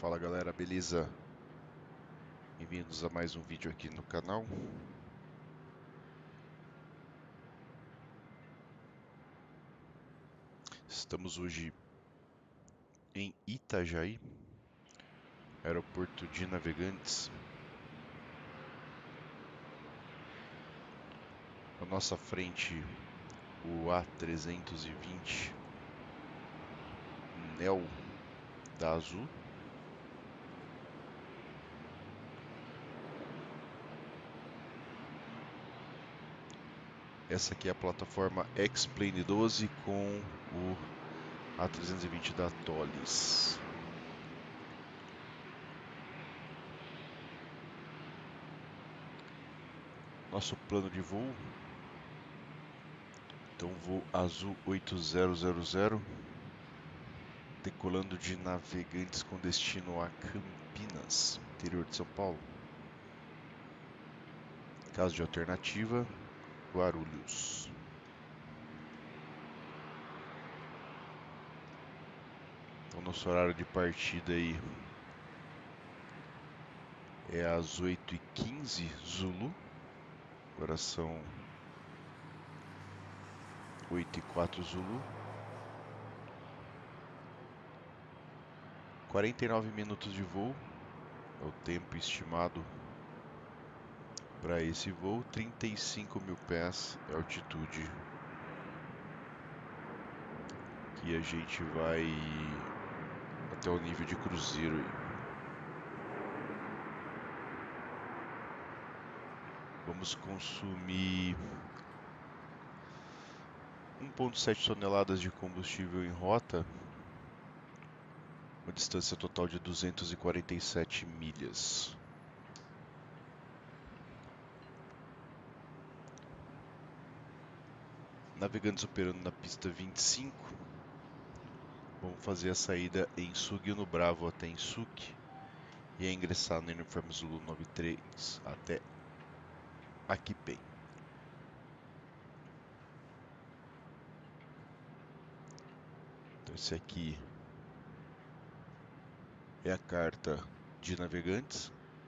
Fala galera, beleza? Bem-vindos a mais um vídeo aqui no canal. Estamos hoje em Itajaí, aeroporto de Navegantes. À nossa frente, o A320 Neo da Azul. Essa aqui é a plataforma X-Plane 12 com o A320 da Tolis. Nosso plano de voo. Então, voo Azul 8000, decolando de Navegantes com destino a Campinas, interior de São Paulo. Caso de alternativa, Guarulhos. Então, nosso horário de partida aí é às 8h15 Zulu. Agora são 8h04 Zulu. 49 minutos de voo é o tempo estimado para esse voo. 35 mil pés é a altitude que a gente vai até o nível de cruzeiro aí. Vamos consumir 1,7 toneladas de combustível em rota, uma distância total de 247 milhas. Navegantes operando na pista 25. Vamos fazer a saída em Sugio no Bravo até Insuque e ingressar no Uniforme Zulu 93 até Akipen. Então esse aqui é a carta de Navegantes.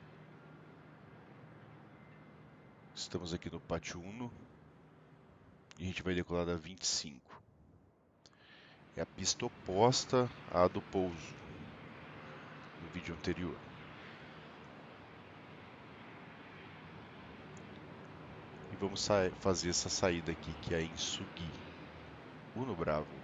Estamos aqui no Pátio Uno e a gente vai decolar da 25. É a pista oposta à do pouso no vídeo anterior. E vamos fazer essa saída aqui, que é em Sugui, Uno Bravo.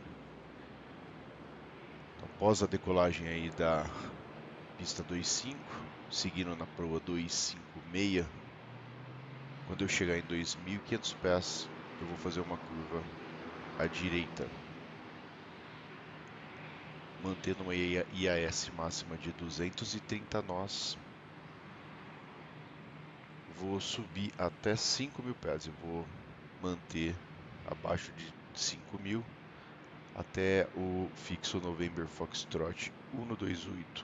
Então, após a decolagem aí da pista 25, seguindo na proa 256, quando eu chegar em 2.500 pés, eu vou fazer uma curva à direita, mantendo uma IAS máxima de 230 nós. Vou subir até 5.000 pés, eu vou manter abaixo de 5.000 até o fixo November Foxtrot 128.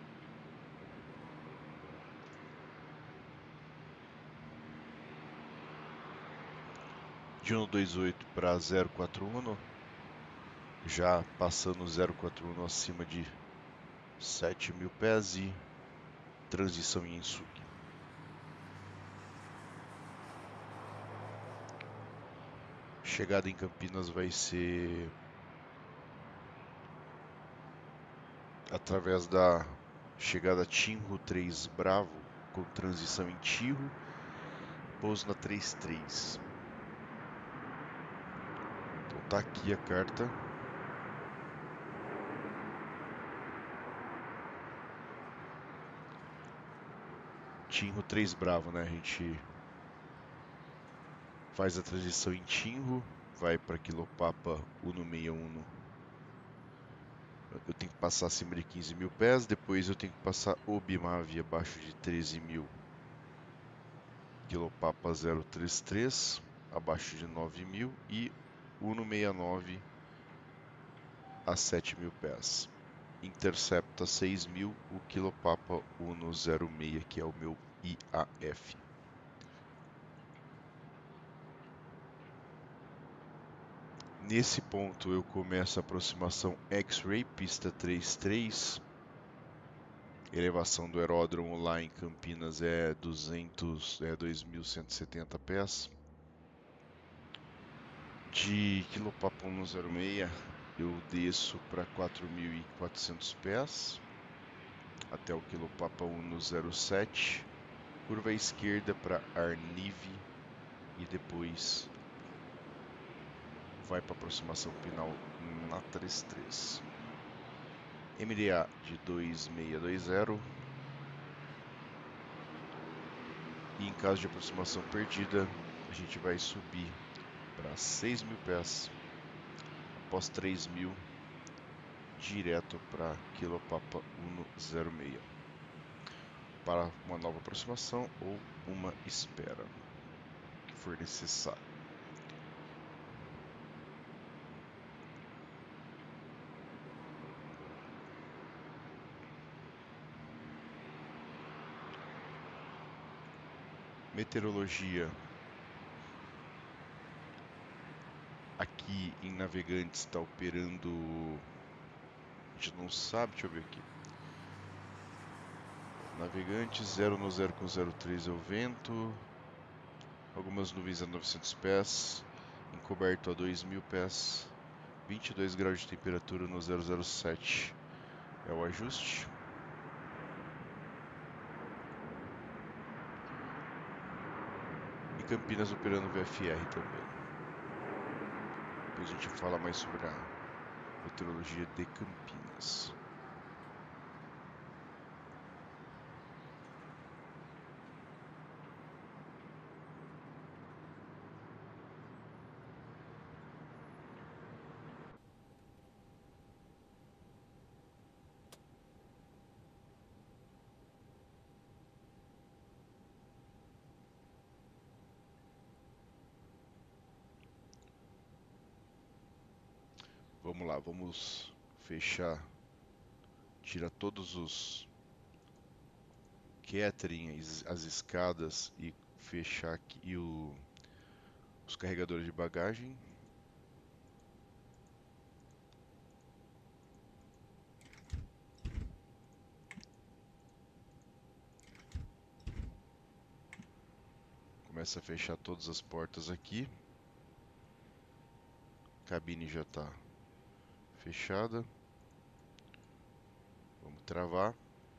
De 128 para 041, já passando 041 acima de 7.000 pés e transição em Insuque. Chegada em Campinas vai ser através da chegada Tinro 3 Bravo, com transição em Tirro, pouso na 33. Então tá aqui a carta. Tinro 3 Bravo, né? A gente faz a transição em Tinro, vai para Quilopapa 161. Eu tenho que passar acima de 15.000 pés, depois eu tenho que passar Obimave abaixo de 13.000. Quilopapa 033 abaixo de 9.000 e 169 a 7.000 pés. Intercepta 6.000 o Quilopapa 106, que é o meu IAF. Nesse ponto eu começo a aproximação X-Ray, pista 33. Elevação do aeródromo lá em Campinas é 2.170 pés. De Quilopapa 106 eu desço para 4.400 pés até o Quilopapa 107. Curva à esquerda para Arnive e depois vai para aproximação final na 33. MDA de 2620 e em caso de aproximação perdida a gente vai subir para 6.000 pés após 3.000 direto para Quilopapa 106 para uma nova aproximação ou uma espera que for necessário. Meteorologia aqui em Navegantes está operando, a gente não sabe, deixa eu ver aqui. Navegantes 0 no 0 com 03 é o vento, algumas nuvens a 900 pés, encoberto a 2.000 pés, 22 graus de temperatura no 007 é o ajuste. E Campinas operando VFR também. Depois a gente fala mais sobre a meteorologia de Campinas. Vamos lá, vamos fechar, tirar todos os catering, as escadas e fechar aqui os carregadores de bagagem. Começa a fechar todas as portas aqui. A cabine já está fechada. Vamos travar.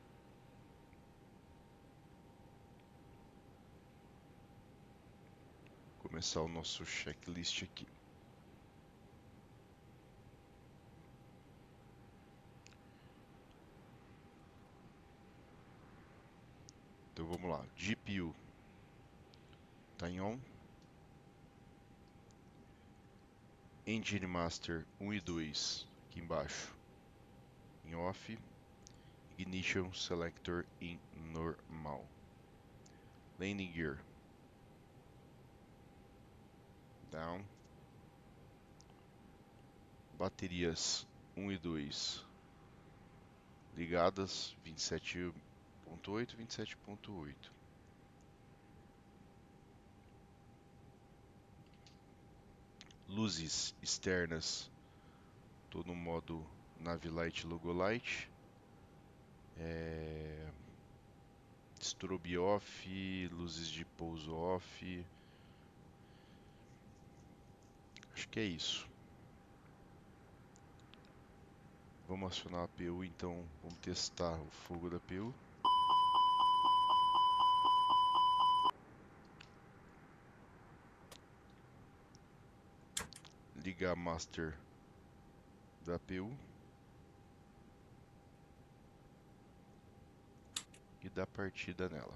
Começar o nosso checklist aqui. Então vamos lá. GPU está em on. Engine Master 1 e 2 aqui embaixo em off. Ignition Selector em normal. Landing Gear down. Baterias 1 e 2 ligadas, 27.8, 27.8. Luzes externas, tô no modo Navilight Logolight. Strobe off, luzes de pouso off. Acho que é isso. Vamos acionar a PU, então vamos testar o fogo da PU. Ligar a master da PU. E dar partida nela.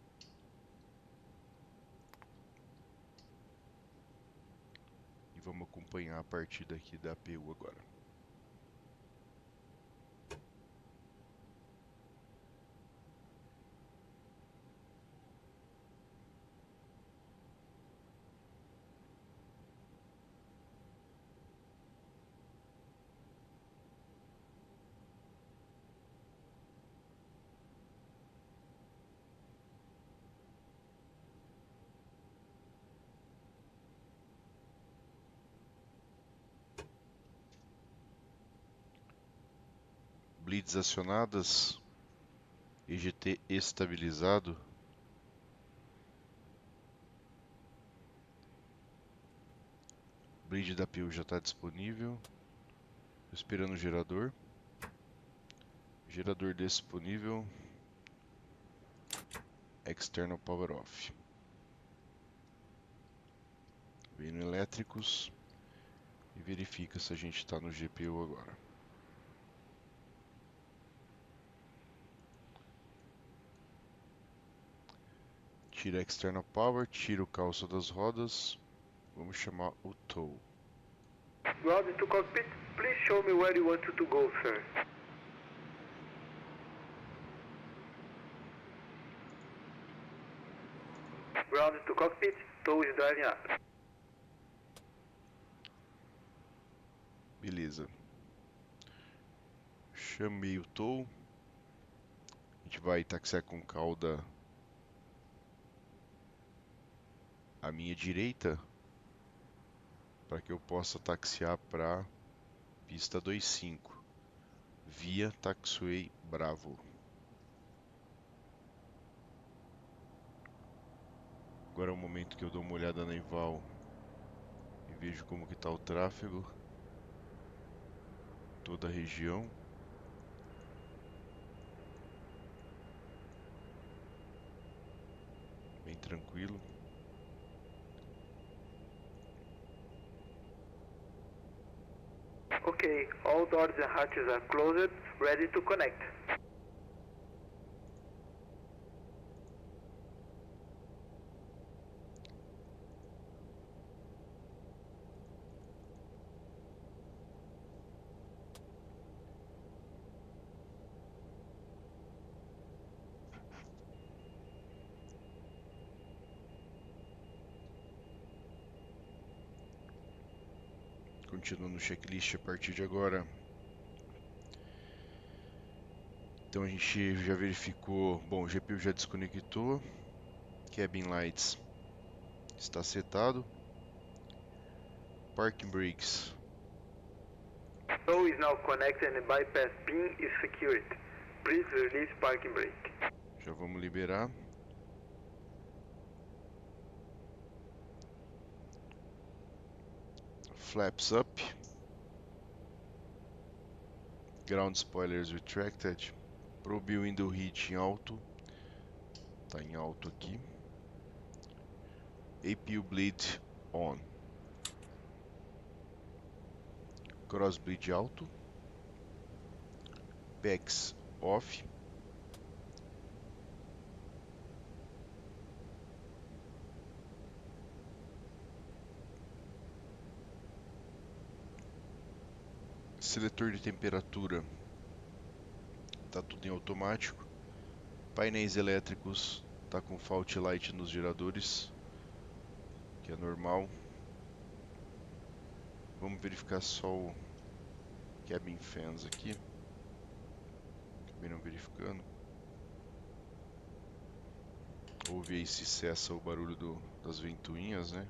E vamos acompanhar a partida aqui da PU agora. Blitz acionadas. EGT estabilizado. Bleed da PIL já está disponível. Tô esperando o gerador. Gerador disponível. External power off. Vem no elétricos e verifica se a gente está no GPU agora. Tira a external power, tira o calço das rodas. Vamos chamar o tow. Ground to cockpit, please show me where you want to go, sir. Ground to cockpit, tow is driving up. Beleza. Chamei o tow. A gente vai taxiar com cauda à minha direita para que eu possa taxiar para pista 25 via Taxiway Bravo. Agora é o momento que eu dou uma olhada na Ival e vejo como que está o tráfego, toda a região. Bem tranquilo. Okay, all doors and hatches are closed, ready to connect. Continuando o checklist a partir de agora. Então a gente já verificou, bom, o GPU já desconectou, Cabin Lights está setado, Parking Brakes. Tow is now connected and bypass pin is secured. Please release parking brake. Já vamos liberar. Flaps up. Ground spoilers retracted. Probe window heat em alto. Tá em alto aqui. APU bleed on. Cross bleed alto. PEX off. Seletor de temperatura tá tudo em automático. Painéis elétricos tá com fault light nos geradores, que é normal. Vamos verificar só o cabin fans aqui. Acabei não verificando. Ouve aí se cessa o barulho das ventoinhas, né?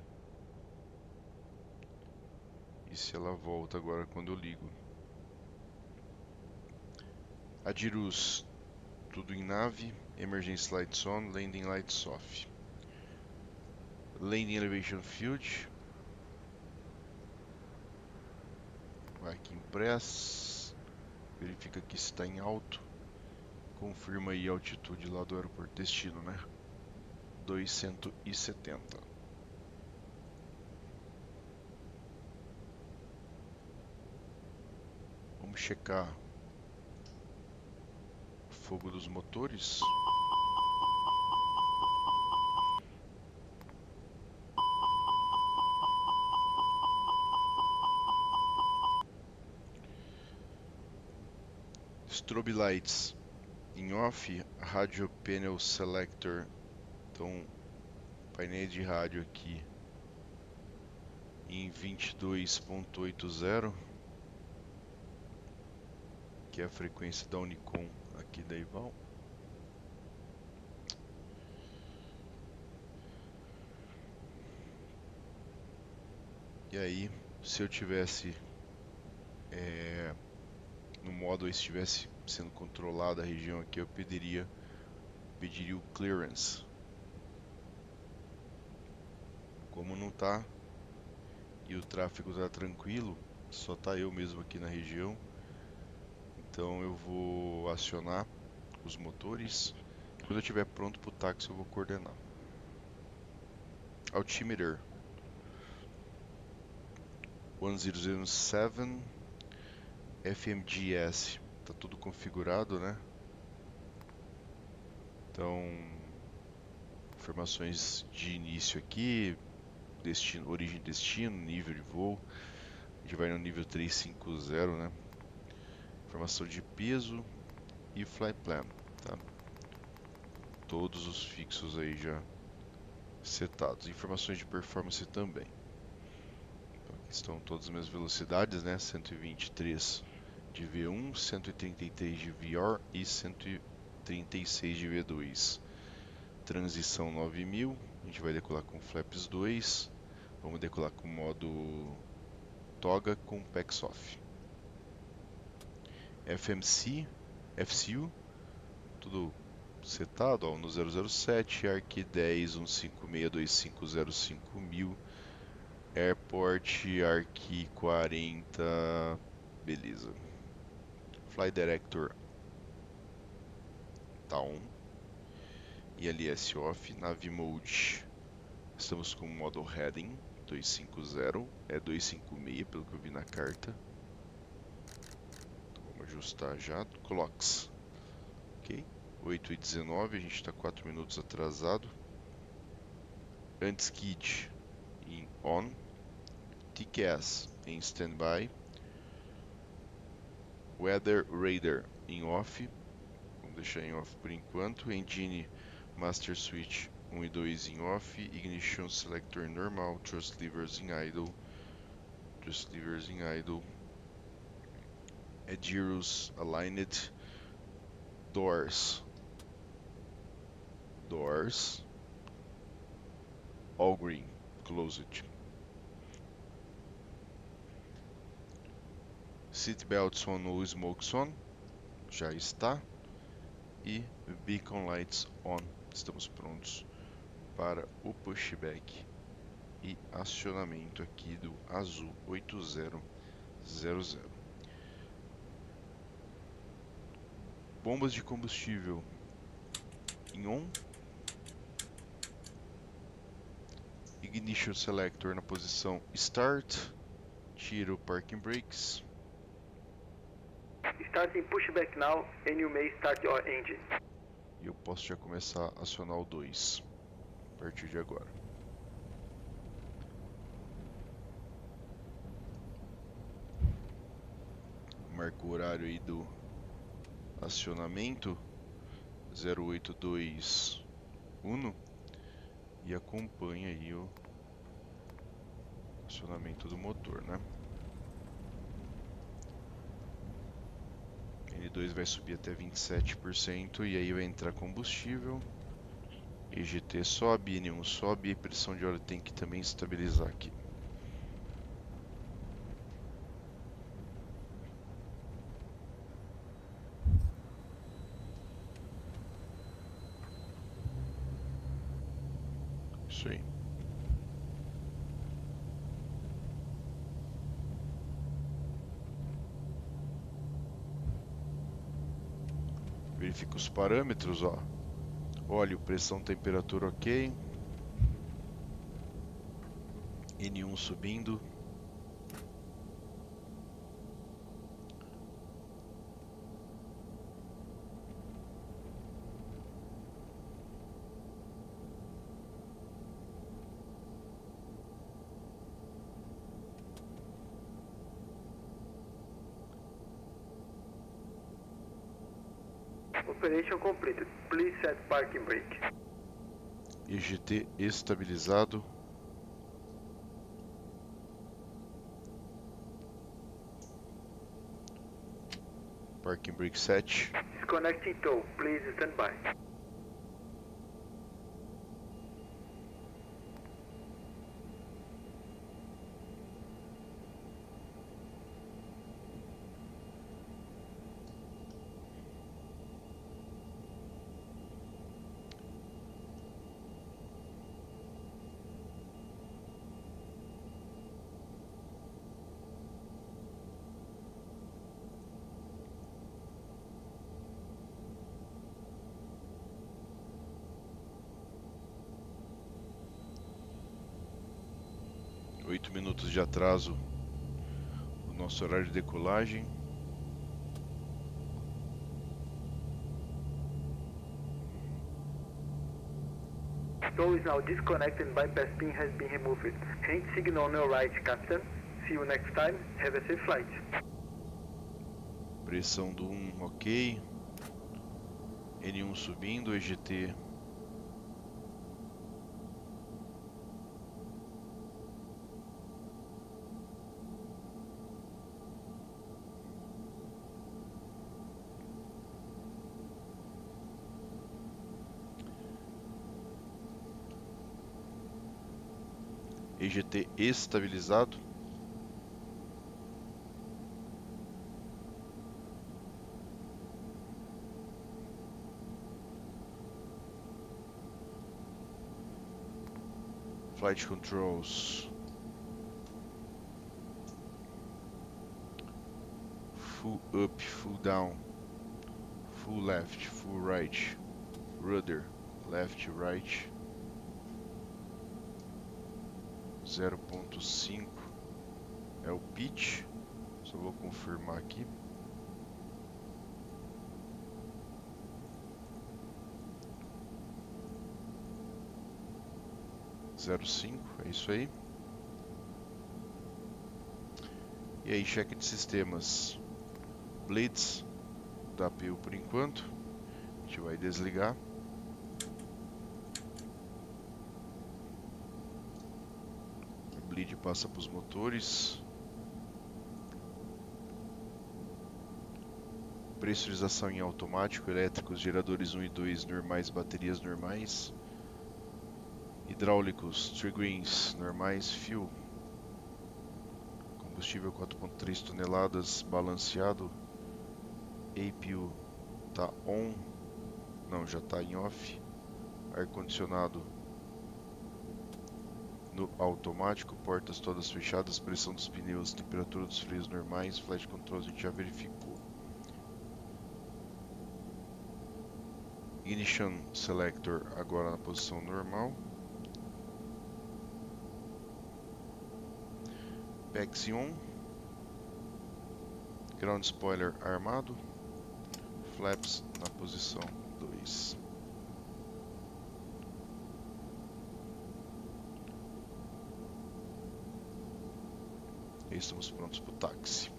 E se ela volta agora quando eu ligo. Adirus, tudo em nave. Emergency lights on, landing lights off. Landing elevation field. Vai aqui em press. Verifica que está em alto. Confirma aí a altitude lá do aeroporto destino, né? 270. Vamos checar o fogo dos motores. Strobe lights em off, radio panel selector, então painéis de rádio aqui em 22.80, que é a frequência da Unicom aqui da Ival. E aí, se eu tivesse no modo estivesse sendo controlada a região aqui, eu pediria pediria o clearance. Como não tá e o tráfego tá tranquilo, só tá eu mesmo aqui na região, então eu vou acionar os motores. Quando eu estiver pronto para o táxi eu vou coordenar. Altimeter 1007 FMGS, tá tudo configurado, né? Então, informações de início aqui, destino, origem e destino, nível de voo. A gente vai no nível 350, né? Informação de peso e flight plan, tá? Todos os fixos aí já setados. Informações de performance também. Então, aqui estão todas as minhas velocidades, né? 123 de V1, 133 de VR e 136 de V2. Transição 9000, a gente vai decolar com flaps 2. Vamos decolar com modo toga com PEX off. FCU, tudo setado, ó, no 007, ARC 10, 1562505.000, Airport, ARC 40, beleza. Fly Director tá on, ILS off, Nav Mode, estamos com o modo Heading 250, é 256 pelo que eu vi na carta. Então, vamos ajustar já, clocks, ok. 8h19, a gente está 4 minutos atrasado. Anti-skid em on, TCAS em standby, Weather Radar em off, vamos deixar em off por enquanto, Engine Master Switch 1 e 2 em off, Ignition Selector normal, Thrust Levers em idle, Gyros aligned, doors, all green, closed. Seatbelts on ou smokes on, já está. E beacon lights on, estamos prontos para o pushback e acionamento aqui do Azul 8000. Bombas de combustível em on. Ignition Selector na posição Start. Tiro Parking Brakes. Starting pushback now and you may start your engine. E eu posso já começar a acionar o 2 a partir de agora. Marco o horário aí do acionamento 0821 e acompanha aí o acionamento do motor, né? N2 vai subir até 27% e aí vai entrar combustível. EGT sobe, N1 sobe e a pressão de óleo tem que também estabilizar aqui. Isso aí. Verifica os parâmetros, ó. Óleo, pressão, temperatura ok. N1 subindo. Operation completed. Please set parking brake. EGT estabilizado. Parking brake set. Disconnecting tow. Please stand by. 8 minutos de atraso no nosso horário de decolagem. STOW is now disconnected and bypass pin has been removed. Hand signal on your right, Captain. See you next time. Have a safe flight. Pressão do 1, ok. N1 subindo, EGT. EGT estabilizado. Flight controls. Full up, full down. Full left, full right. Rudder, left, right. 0.5 é o pitch. Só vou confirmar aqui. Zero 5, é isso aí. E aí, check de sistemas. Blades da APU por enquanto. A gente vai desligar. O bleed passa para os motores. Pressurização em automático, elétricos, geradores 1 e 2 normais, baterias normais. Hidráulicos, triggers normais, fuel. Combustível 4.3 toneladas, balanceado. APU tá on. Não, já tá em off. Ar-condicionado no automático, portas todas fechadas, pressão dos pneus, temperatura dos freios normais, flight control a gente já verificou. Ignition selector agora na posição normal. PEX on. Ground spoiler armado. Flaps na posição 2. E estamos prontos para o táxi.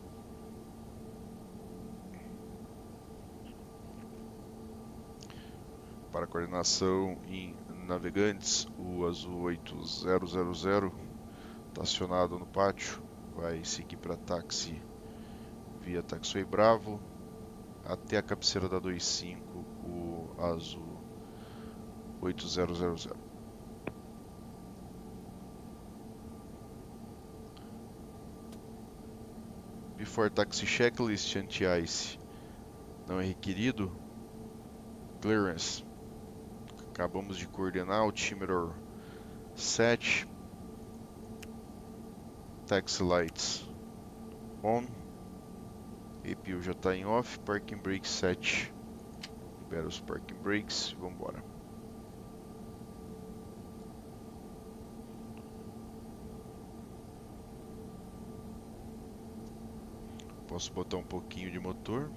Para coordenação em navegantes, o azul 8000 está acionado no pátio. Vai seguir para táxi via Taxiway Bravo até a cabeceira da 25, o azul 8000. Before taxi checklist anti-ice não é requerido. Clearance. Acabamos de coordenar o altimeter 7. Taxi lights on. APU já está em off. Parking brake 7. Libera os parking brakes. Vamos embora. Posso botar um pouquinho de motor.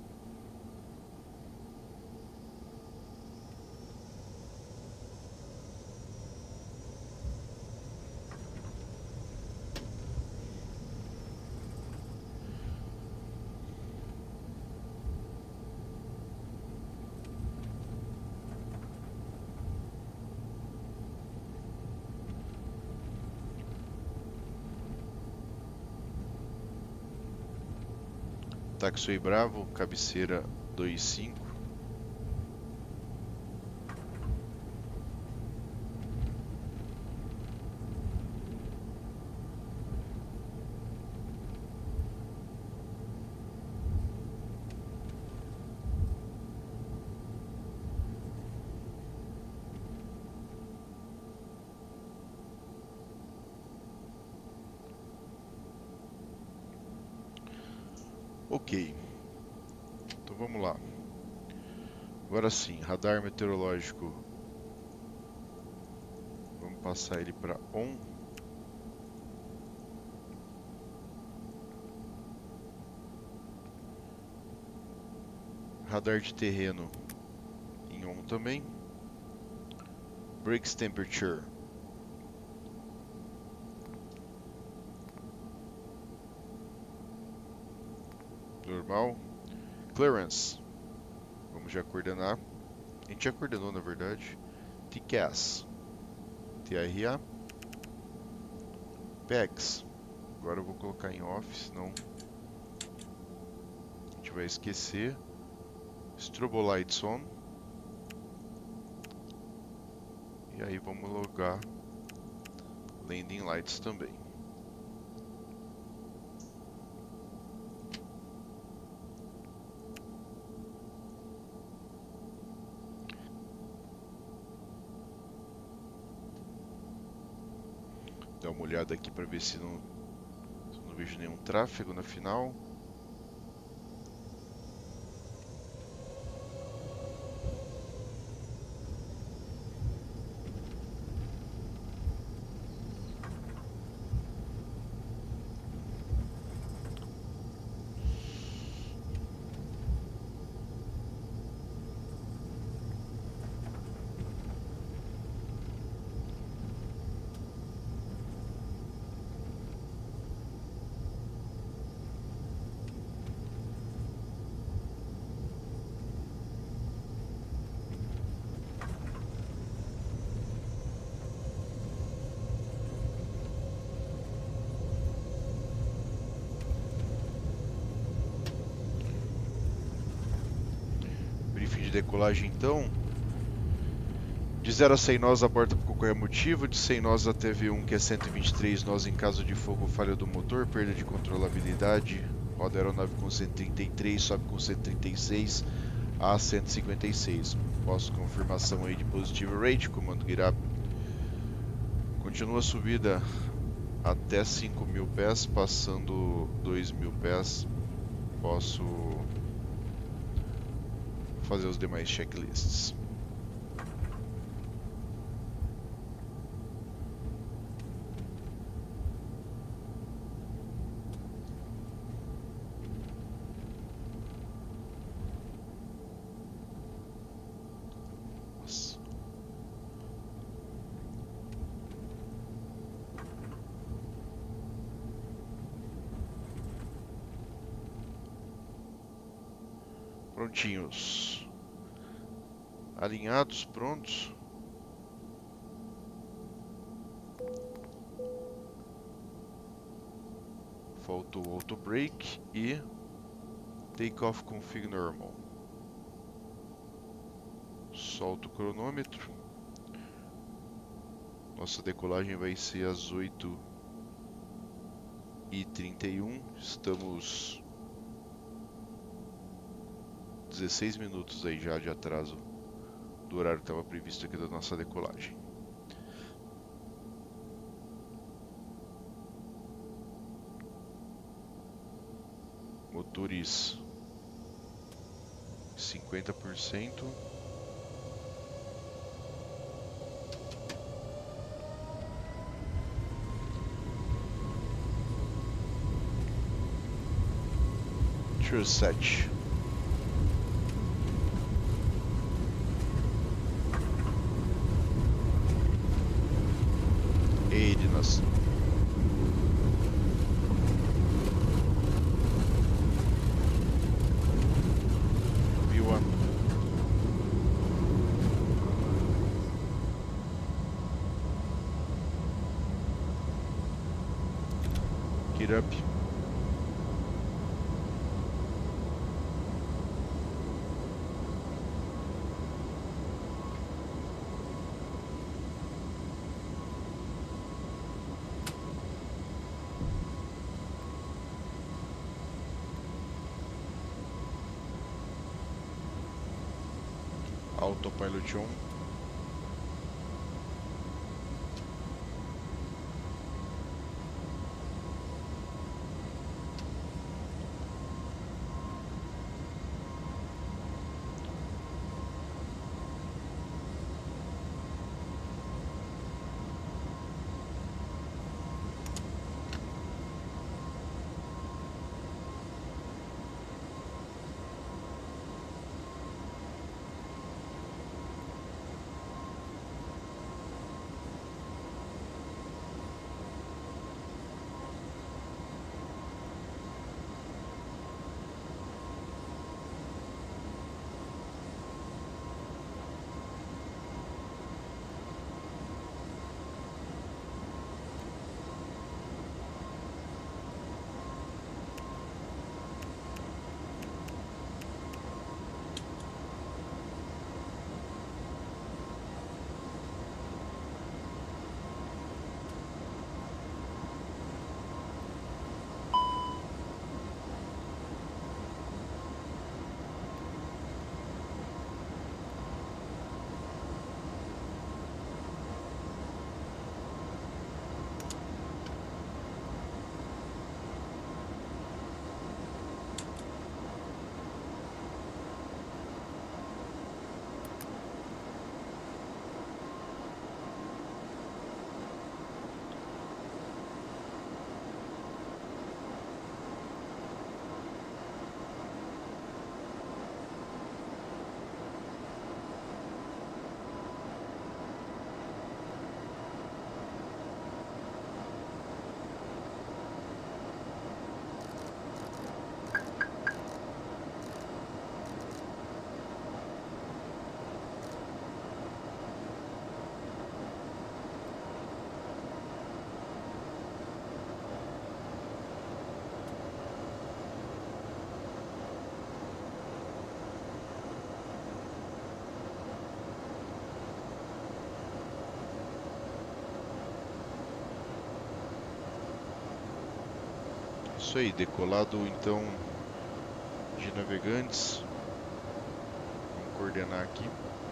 Taxiway Bravo, cabeceira 25. Ok, então vamos lá. Agora sim, radar meteorológico. Vamos passar ele para on. radar de terreno em on também. Brakes temperature. Normal. Clearance. Vamos já coordenar. A gente já coordenou, na verdade. TCAS. TRA. PEGs. Agora eu vou colocar em off, senão a gente vai esquecer. Strobo lights on. E aí vamos logar landing lights também. Dá uma olhada aqui para ver se não vejo nenhum tráfego na final. Decolagem então. De 0 a 100 nós aborta por qualquer motivo. De 100 nós até V1, que é 123 nós em caso de fogo ou falha do motor, perda de controlabilidade. Roda a aeronave com 133, sobe com 136 a 156. Posso confirmação aí de positivo rate, comando GitHub. Continua a subida até 5.000 pés, passando 2.000 pés. Posso fazer os demais checklists. Nossa. Prontinhos. Alinhados, prontos. Falta o auto brake e takeoff config normal. Solta o cronômetro. Nossa decolagem vai ser às 8h31. Estamos 16 minutos aí já de atraso do horário que estava previsto aqui da nossa decolagem. Motores 50%. True set. Nas V1. Get up. Autopilot on. Isso aí, decolado então de navegantes. Vamos coordenar aqui.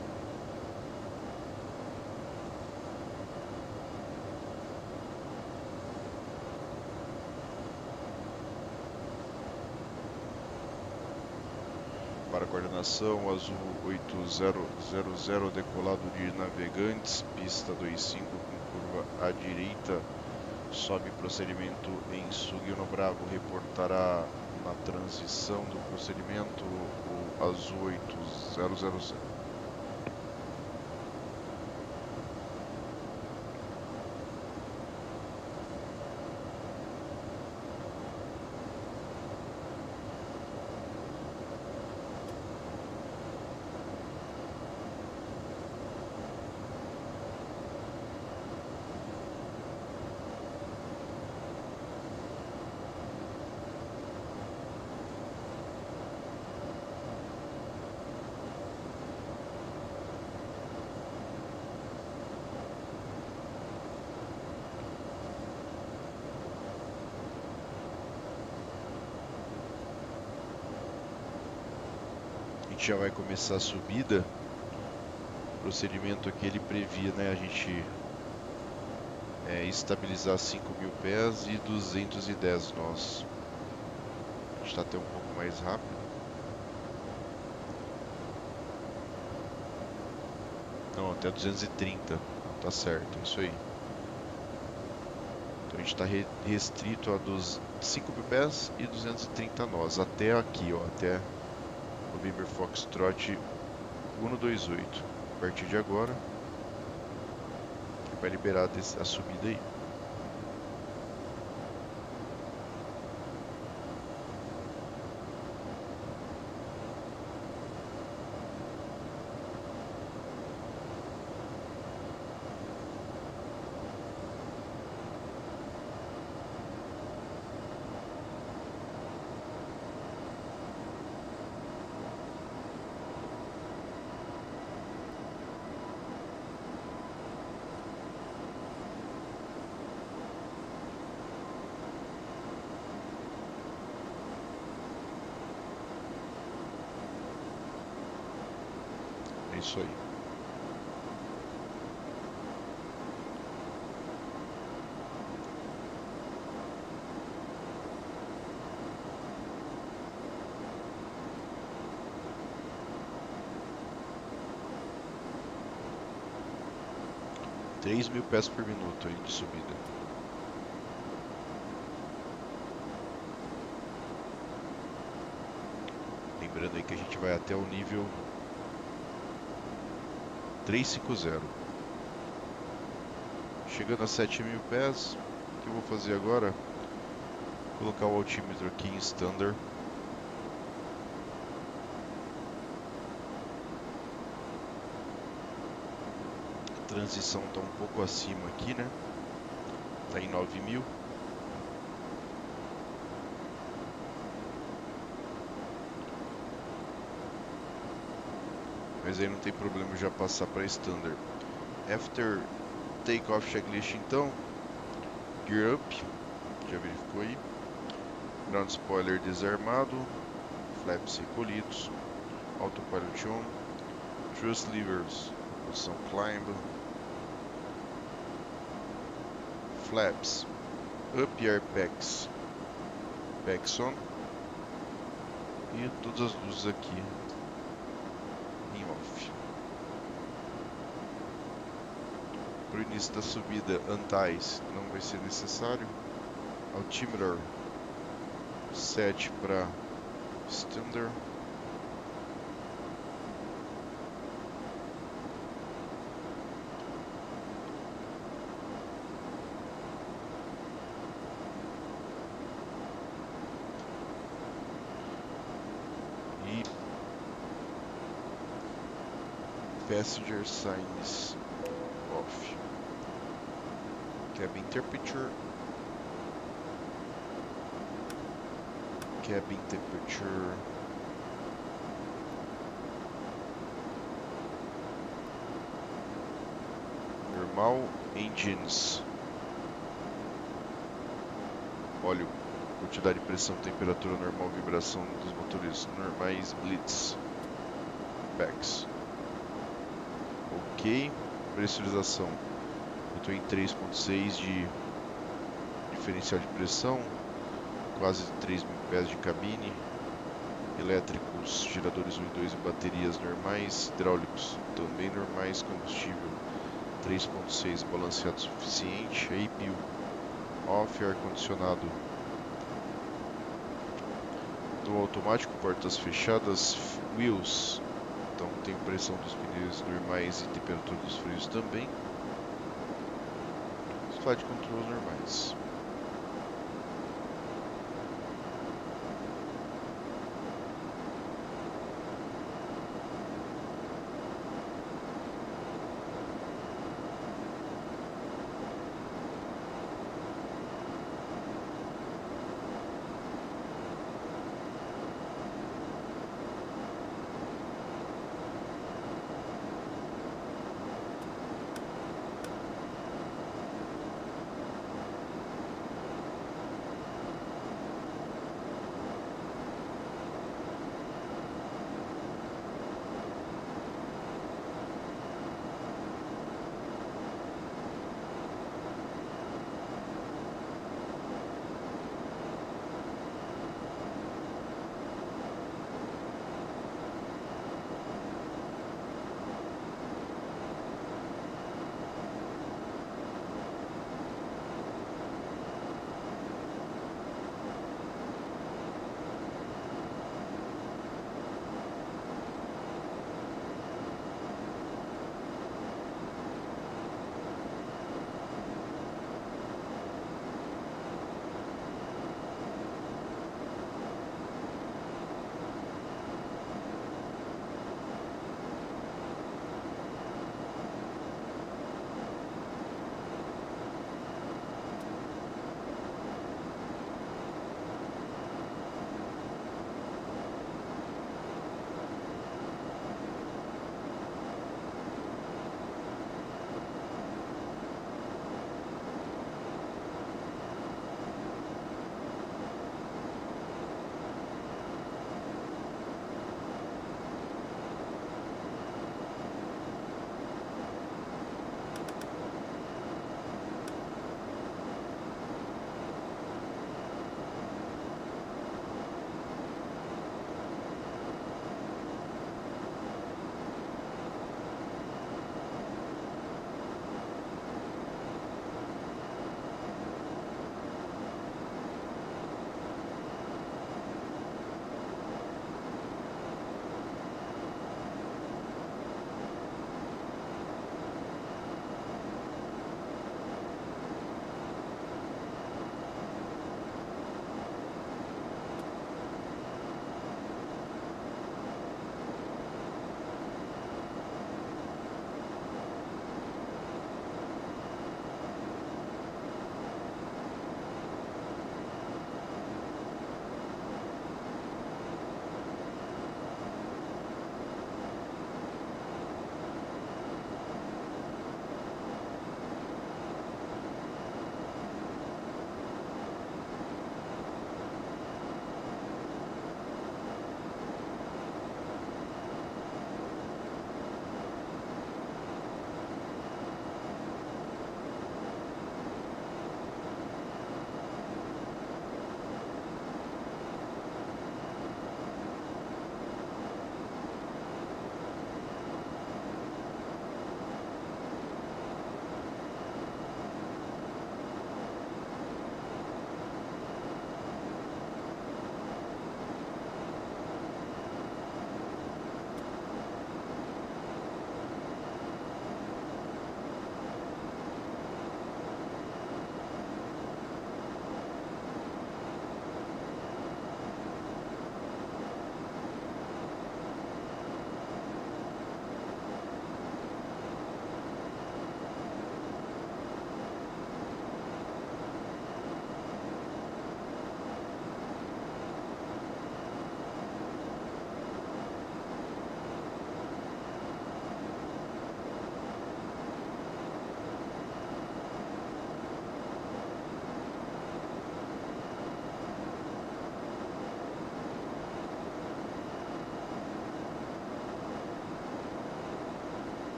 Para coordenação, azul 8000, decolado de navegantes, pista 25 com curva à direita, sobe procedimento em Sugio no Bravo, reportará na transição do procedimento o azul 8000. A gente já vai começar a subida. O procedimento aqui ele previa, né, a gente estabilizar 5.000 pés e 210 nós. A gente está até um pouco mais rápido. Não, até 230. Tá certo, é isso aí. Então a gente está restrito a 5.000 pés e 230 nós. Até aqui, ó, até November Foxtrot 128. A partir de agora vai liberar a subida aí. É isso aí. Três mil pés por minuto aí de subida. Lembrando aí que a gente vai até o nível 350. Chegando a 7.000 pés, o que eu vou fazer agora? Colocar o altímetro aqui em Standard. A transição está um pouco acima aqui, né? Está em 9.000. Mas aí não tem problema já passar para Standard. After Takeoff checklist então. Gear up, já verificou aí. Ground spoiler desarmado. Flaps recolhidos. Autopilot on. Thrust levers, posição climb. Flaps up, air packs on. E todas as luzes aqui em off. Para o início da subida, anti-ice não vai ser necessário. Altimeter set para Standard. E passenger signs off. Cabin temperature. Cabin temperature. Normal. Engines. Óleo Quantidade de pressão, temperatura normal, vibração dos motores normais, blitz, packs. Ok. Pressurização. Eu estou em 3.6 de diferencial de pressão, quase 3.000 pés de cabine. Elétricos, giradores 1 e 2 e baterias normais. Hidráulicos também normais. Combustível 3.6 balanceado suficiente. APU off, ar-condicionado no automático, portas fechadas. Wheels, então tem pressão dos pneus normais e temperatura dos freios também. Os flight controls normais.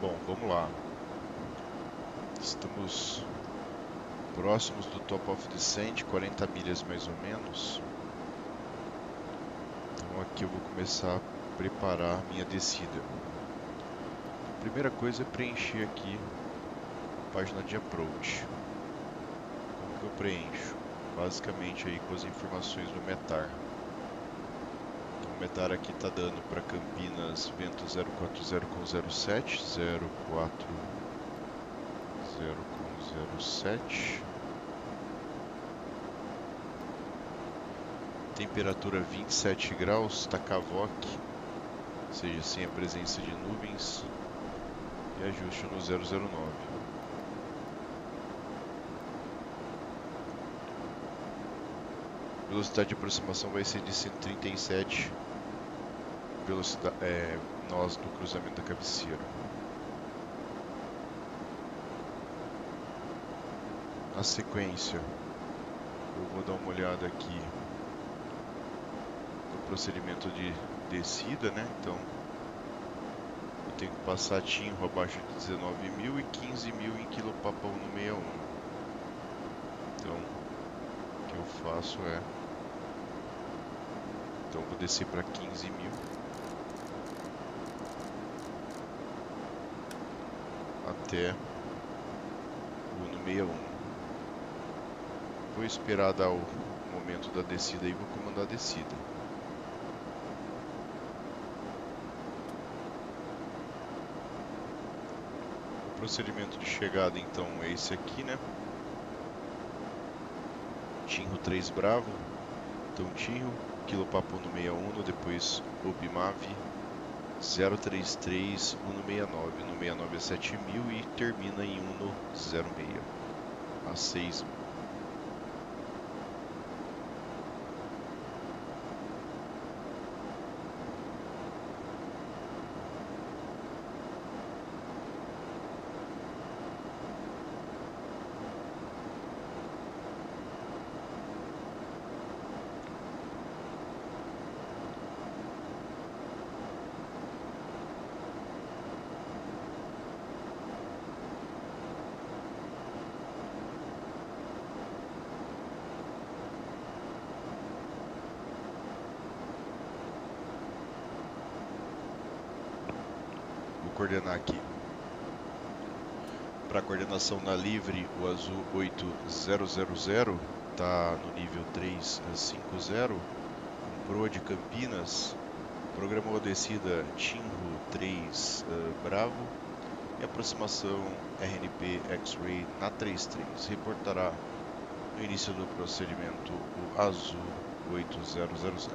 Bom, vamos lá. Estamos próximos do top of descent, 40 milhas mais ou menos. Então aqui eu vou começar a preparar a minha descida. A primeira coisa é preencher aqui a página de approach. Como que eu preencho? Basicamente aí com as informações do METAR. Então, o METAR aqui está dando para Campinas vento 040 com 07, 040 com 07. Temperatura 27 graus, Takavok, ou seja, sem a presença de nuvens, e ajuste no 009. Velocidade de aproximação vai ser de 137 nós do cruzamento da cabeceira. Na sequência, eu vou dar uma olhada aqui no procedimento de descida, né? Então, eu tenho que passar Tinro abaixo de 19.000 e 15.000 em quilopapão no 61. Então, o que eu faço é... Então, vou descer para 15.000. Até o no 61. Vou esperar dar o momento da descida e vou comandar a descida. O procedimento de chegada então é esse aqui, né? Tinro 3 Bravo. Então Tinro, quilopapo no 61, depois Obmav 033 169. No 69 é 7.000 e termina em 106 a 6.000. Coordenar aqui. Para coordenação na livre, o azul 8000 está no nível 350, com proa de Campinas, programou a descida Tinro 3 Bravo e aproximação RNP X-Ray na 33. Reportará no início do procedimento o azul 8000.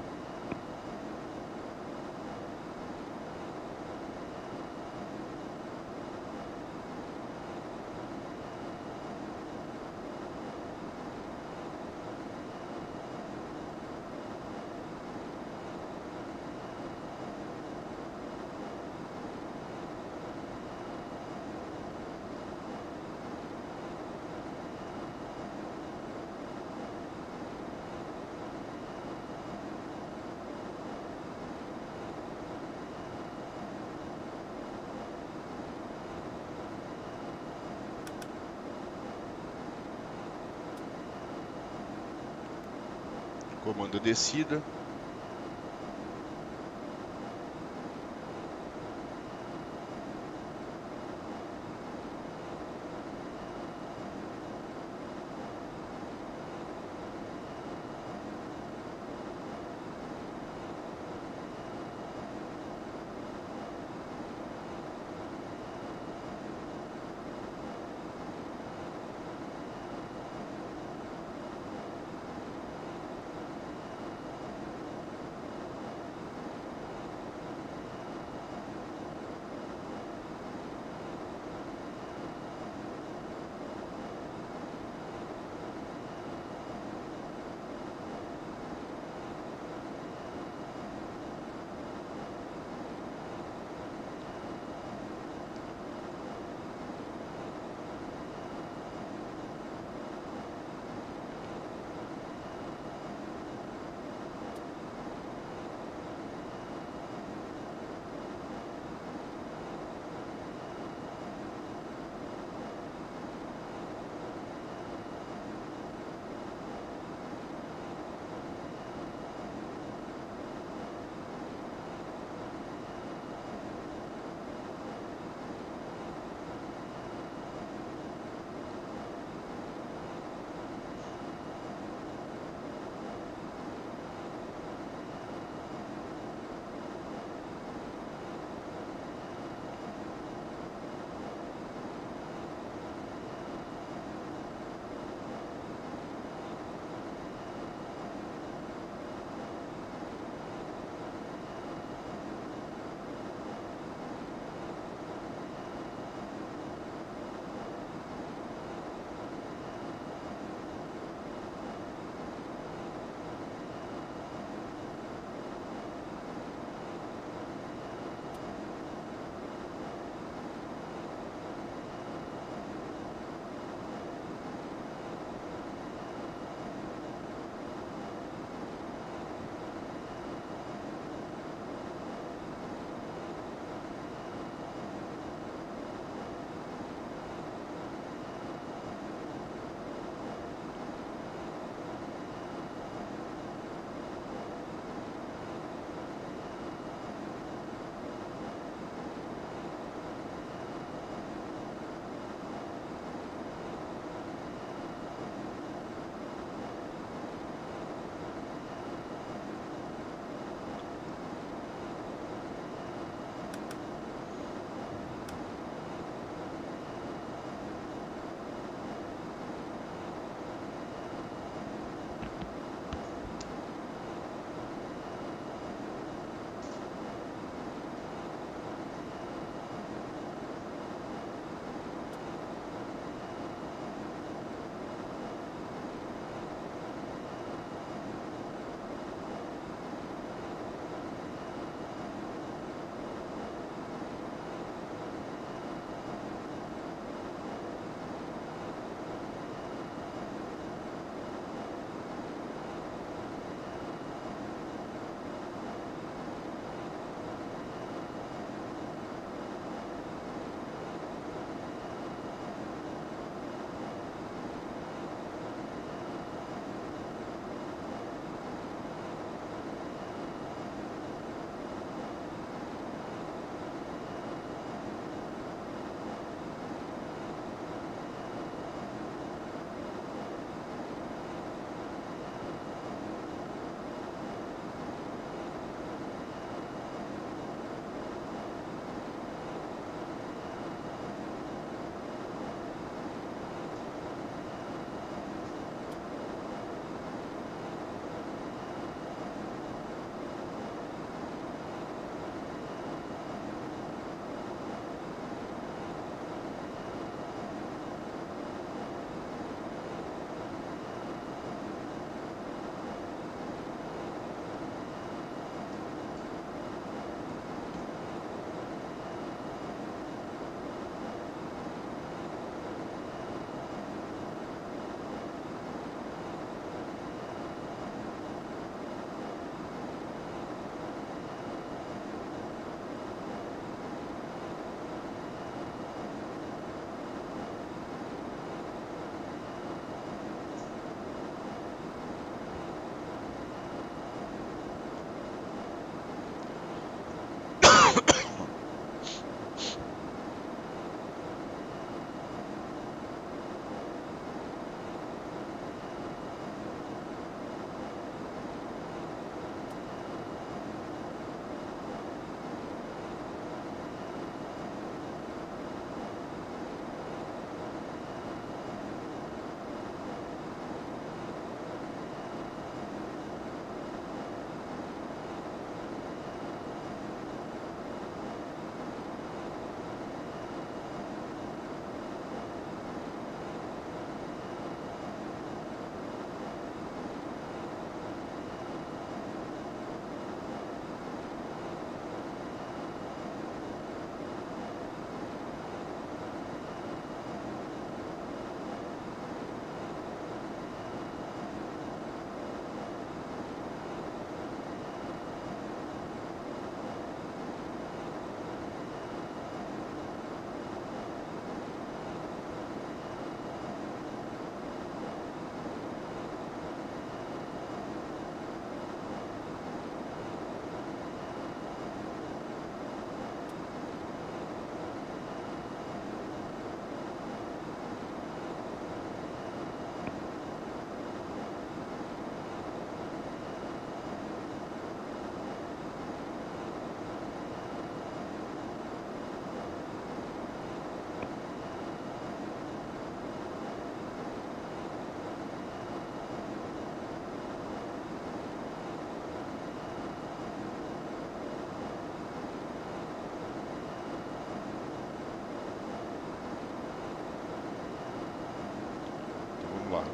Comando descida.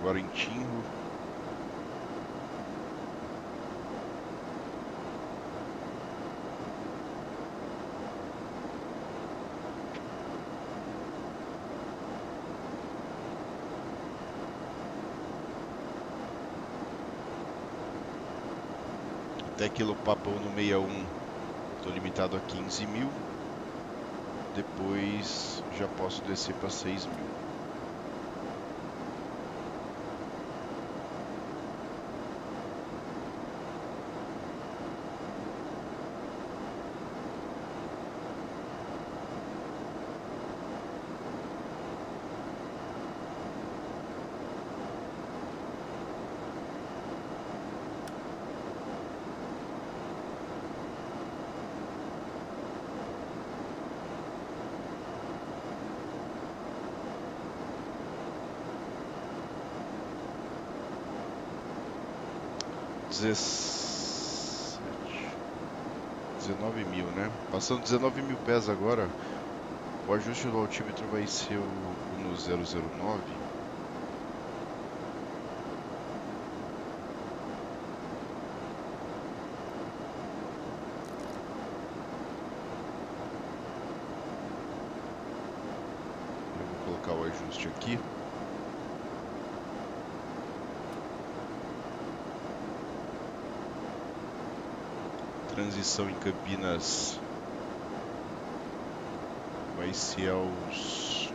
Agora em Tinro. Até Quilopapão no 61, estou limitado a 15 mil. Depois já posso descer para 6 mil. $19 mil, né? Passando 19 mil pés agora, o ajuste do altímetro vai ser no 009. Eu vou colocar o ajuste aqui. Transição em Campinas vai ser aos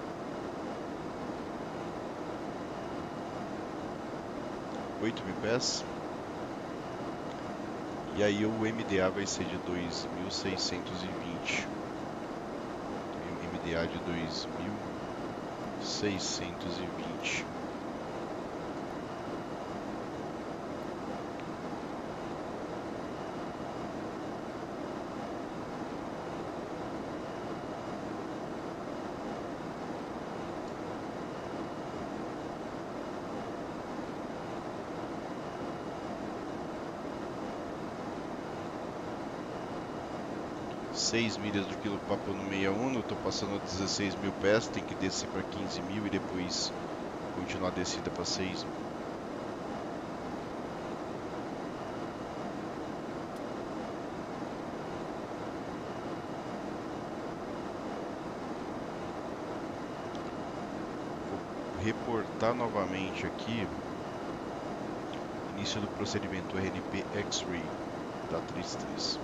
8 mil pés. E aí o MDA vai ser de 2.620. MDA de 2.620. Milhas do Quilopapão no 61, eu estou passando a 16 mil pés, tem que descer para 15 mil e depois continuar a descida para 6 mil. Vou reportar novamente aqui início do procedimento RNP X-Ray da 33.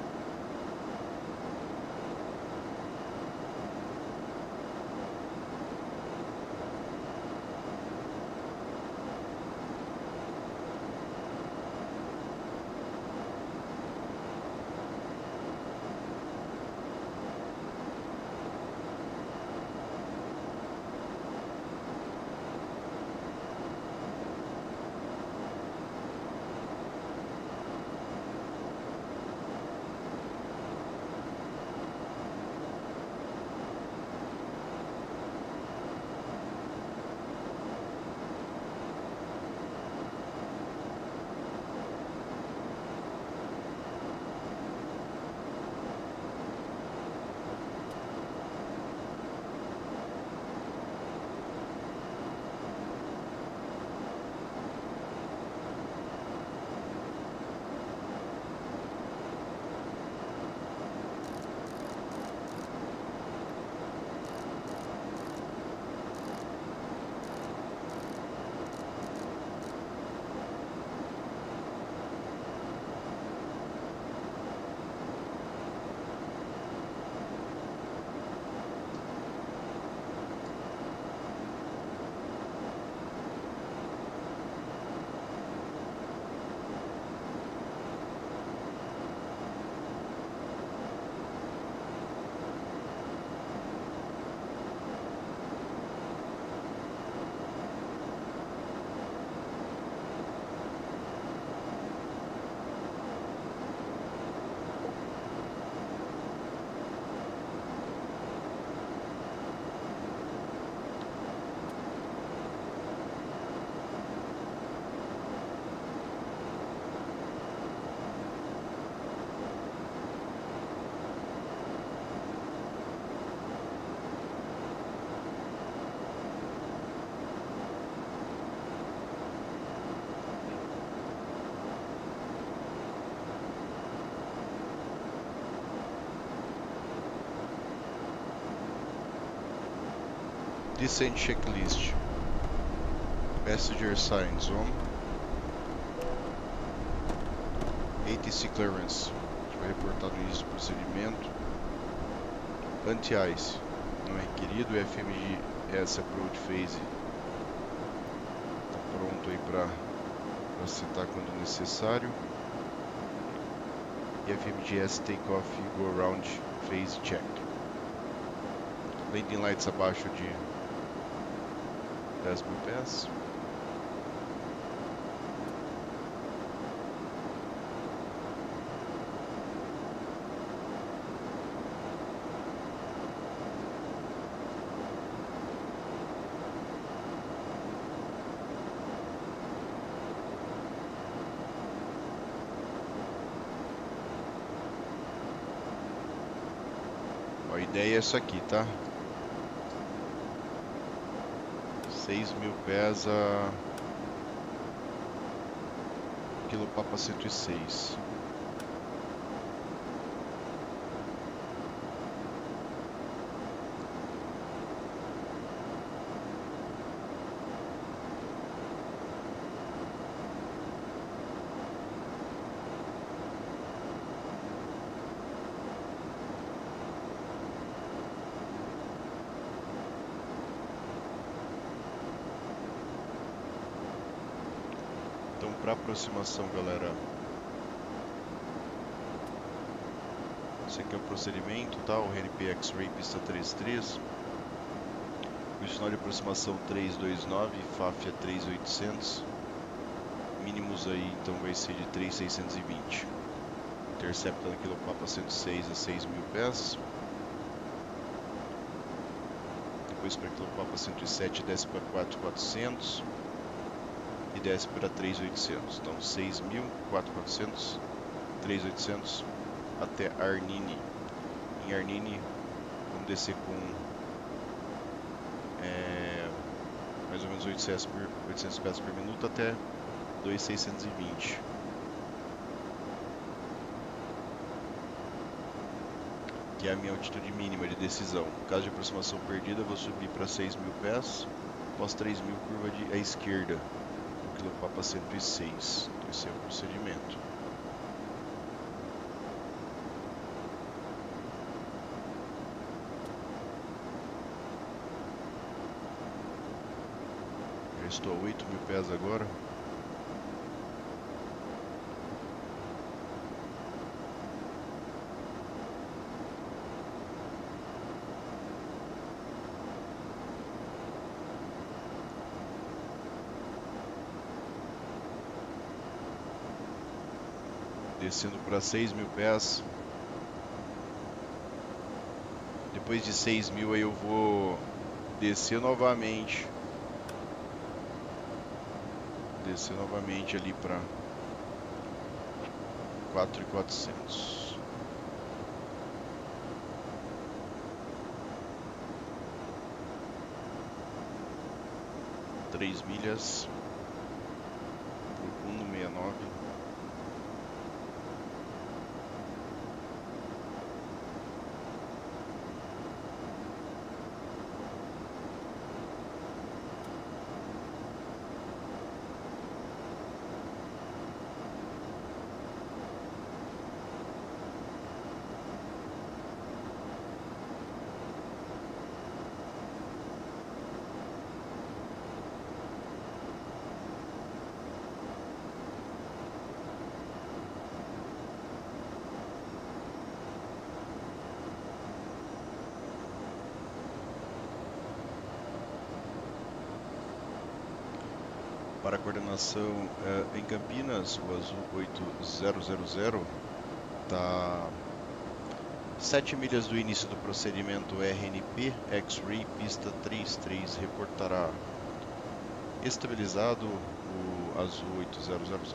Descent checklist. Passenger signs on. ATC clearance. Foi reportado no início do procedimento. Anti-ice. Não é requerido. FMGS approach phase. Está pronto aí para citar quando necessário. E FMGS takeoff go around phase check. Landing lights abaixo de 10.000 pés. A ideia é essa aqui, tá? 6.000 pés a Kilo Papa 106. Então, para aproximação, galera, esse aqui é o procedimento, tá? O RNP X-Ray pista 33, o sinal de aproximação 329, FAF 3800, mínimos aí então vai ser de 3620. Intercepta na Kilo Papa 106 a 6.000 pés. Depois para Kilo Papa 107 desce para 4.400. E desce para 3.800, então 6.000, 4.400, 3.800 até Arnini. Em Arnini vamos descer com mais ou menos 800 pés por minuto até 2.620. Que é a minha altitude mínima de decisão. Em caso de aproximação perdida, eu vou subir para 6.000 pés, após 3.000 curva à esquerda. Kilo Papa 106. Esse é o procedimento. Já estou a 8.000 pés agora. Descendo para 6.000 pés. Depois de 6.000 aí eu vou descer novamente. Descer novamente ali para 4.400. Três milhas por 1,69. Para a coordenação em Campinas, o azul 8000 está 7 milhas do início do procedimento RNP X-Ray pista 33 reportará estabilizado o azul 8000.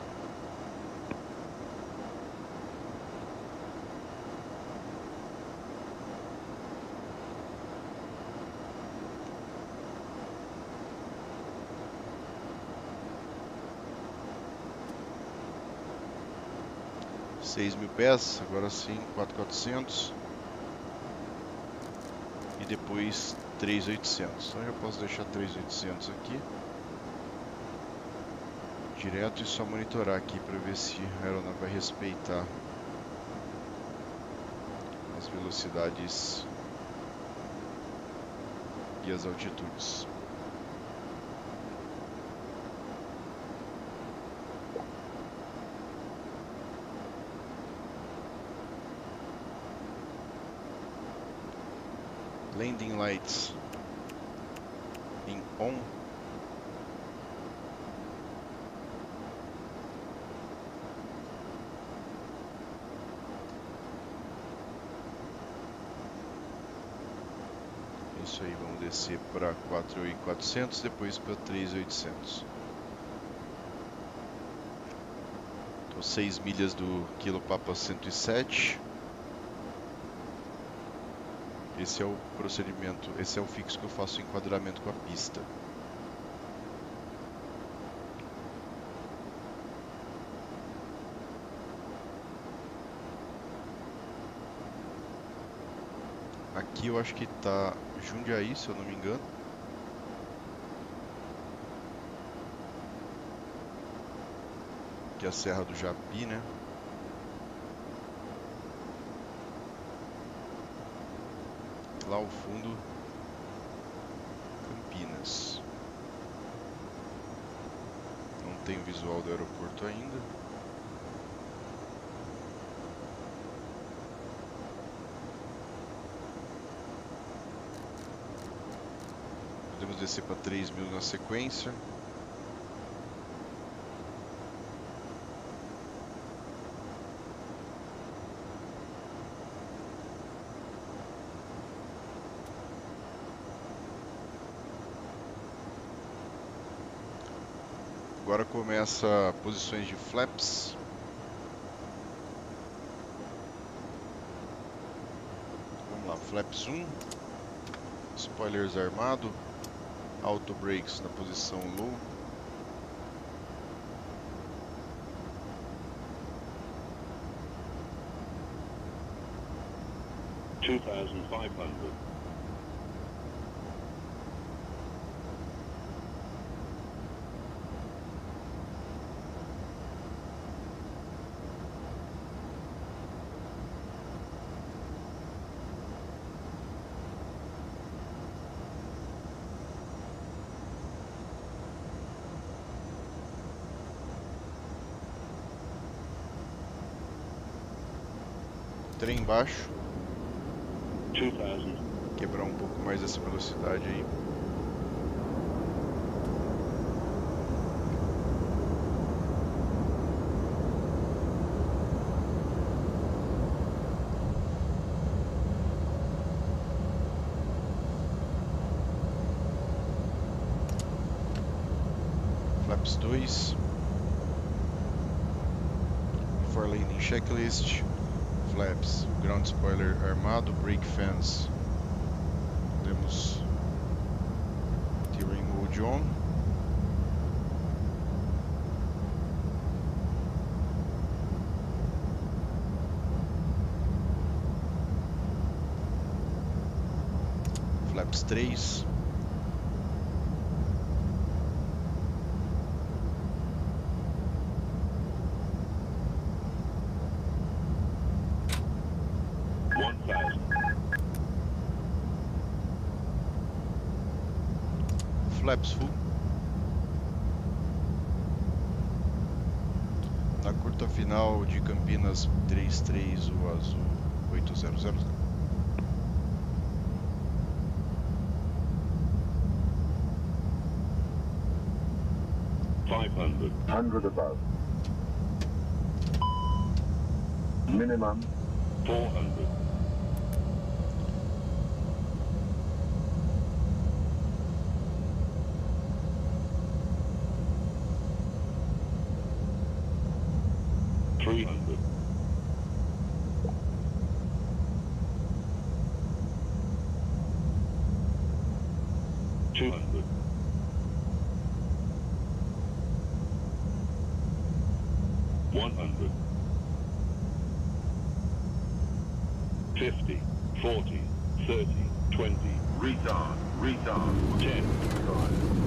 Seis mil pés, agora sim 4.400 e depois 3.800. Então já posso deixar 3.800 aqui. Direto e só monitorar aqui para ver se a aeronave vai respeitar as velocidades e as altitudes. Landing lights em on. Isso aí, vamos descer para 4.400, depois para 3.800. Estou 6 milhas do Kilo Papa 107. Esse é o procedimento, esse é o fixo que eu faço o enquadramento com a pista. Aqui eu acho que tá Jundiaí, se eu não me engano. Que é a Serra do Japi, né? Lá ao fundo, Campinas. Não tem visual do aeroporto ainda. Podemos descer para 3.000 na sequência. Agora começa posições de flaps. Vamos lá, flaps 1. Spoilers armado. Auto brakes na posição low. Trem baixo. 2000. Quebrar um pouco mais essa velocidade aí. Flaps 2. For landing checklist. Flaps, ground spoiler armado, brake fans. Temos steering mode on. Flaps 3. Flaps full. Na curta final de Campinas 33, o azul 800. 500. 100 above. Minimum 400. 30, 20, retard, 10, 5.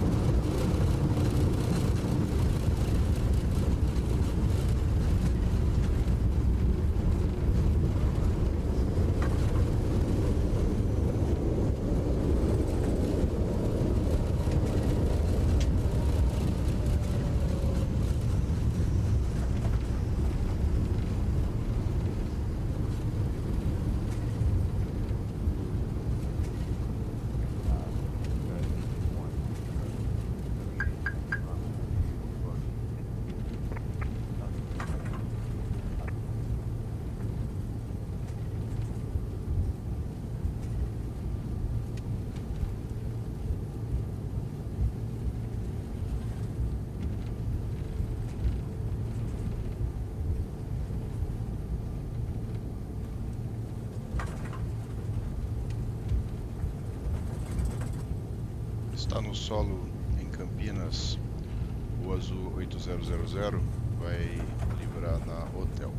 Está no solo em Campinas, o Azul 8000 vai livrar na Hotel.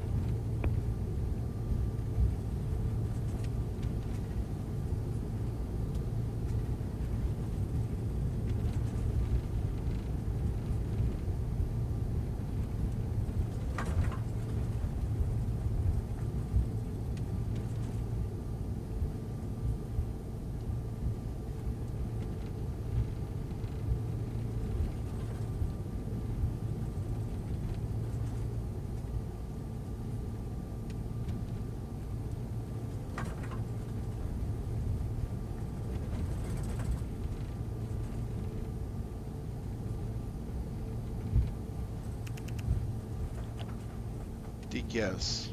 Tickets.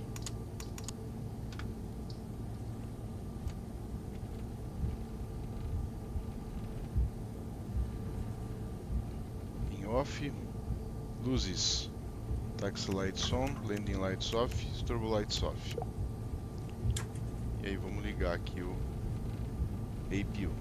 Em off, luzes, taxi lights on, landing lights off, turbo lights off. E aí vamos ligar aqui o APU.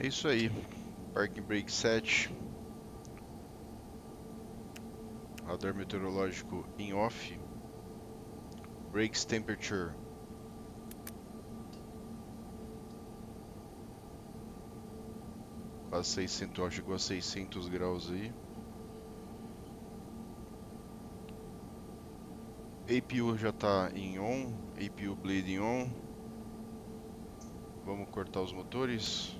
É isso aí. Parking brake set. Radar meteorológico em off. Brakes temperature. Quase 600, ó, chegou a 600 graus aí. APU já está em on. APU bleeding on. Vamos cortar os motores.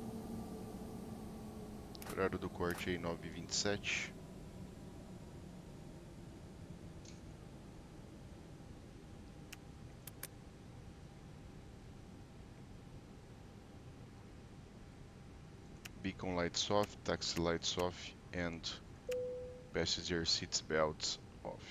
Horário do corte aí 9h27. Beacon lights off, taxi lights off, and passenger seats belts off.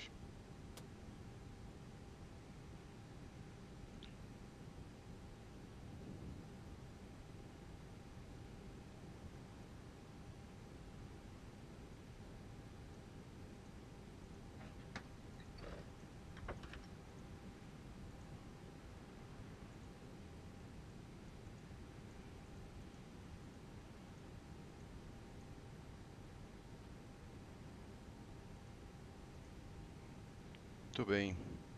Muito bem.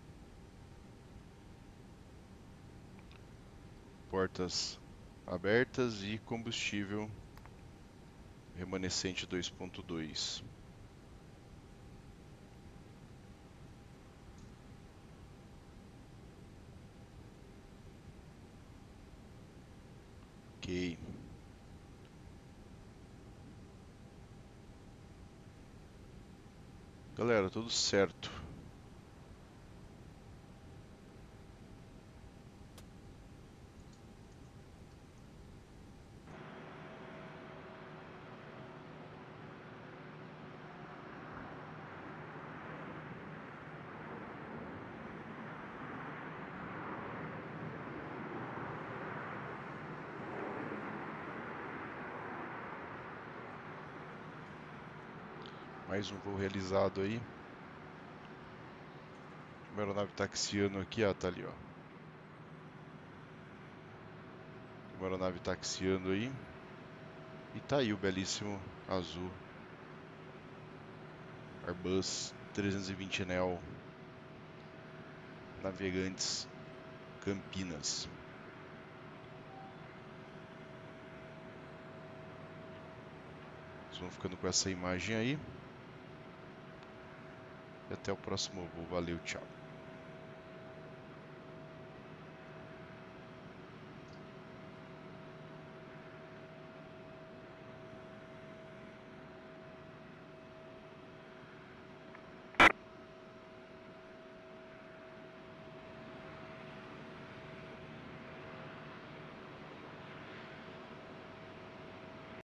Portas abertas e combustível remanescente 2.2. Ok. Galera, tudo certo. Mais um voo realizado aí. Uma aeronave taxiando aqui, ó, tá ali, ó. Uma aeronave taxiando aí. E tá aí o belíssimo azul Airbus 320 Neo Navegantes Campinas. Vocês vão ficando com essa imagem aí. E até o próximo voo. Valeu, tchau.